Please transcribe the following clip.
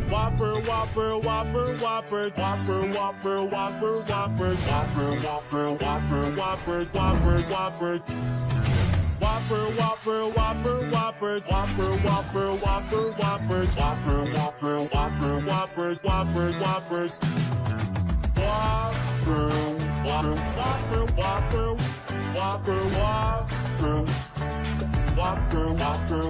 Whopper, Whopper, Whopper, Whopper, Whopper, Whopper, Whopper, Whopper, Whopper, Whopper, Whopper, Whopper, Whopper, Whopper. Whopper, Whopper, Whopper, Whopper, Whopper, Whopper, Whopper, Whopper, Whopper, Whopper, Whopper, Whopper, Whopper, Whopper. Whopper, Whopper, Whopper, Whopper, Whopper, Whopper, Whopper, Whopper,